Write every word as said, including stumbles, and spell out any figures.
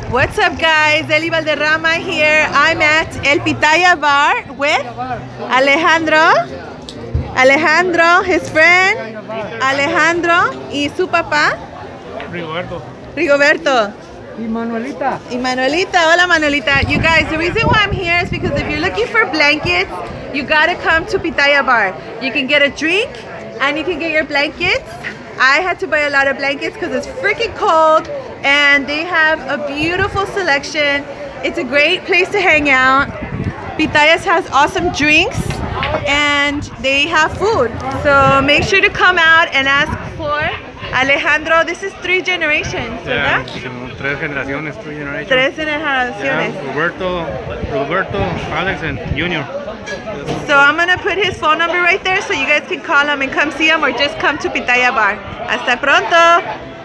What's up, guys? Eli Valderrama here. I'm at El Pitaya Bar with Alejandro. Alejandro, his friend. Alejandro y su papá. Rigoberto. Rigoberto. Y Manuelita. Y Manuelita. Hola, Manuelita. You guys, the reason why I'm here is because if you're looking for blankets, you gotta come to Pitaya Bar. You can get a drink and you can get your blankets. I had to buy a lot of blankets because it's freaking cold, and they have a beautiful selection. It's a great place to hang out. Pitayas has awesome drinks and they have food. So make sure to come out and ask for Alejandro. This is three generations, Yeah, ¿verdad? tres generaciones, three generations. Tres generaciones. Yeah, Roberto, Roberto, Alex, and Junior. So I'm gonna put his phone number right there so you guys can call him and come see him, or just come to Pitaya Bar. Hasta pronto.